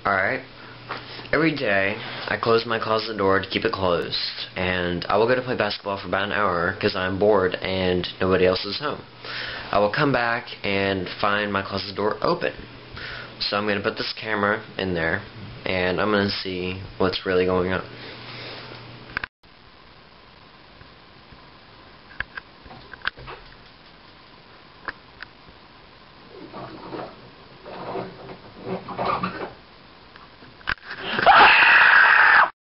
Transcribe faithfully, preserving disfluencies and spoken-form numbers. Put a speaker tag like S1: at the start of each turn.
S1: Alright. Every day, I close my closet door to keep it closed, and I will go to play basketball for about an hour because I'm bored and nobody else is home. I will come back and find my closet door open. So I'm going to put this camera in there, and I'm going to see what's really going on.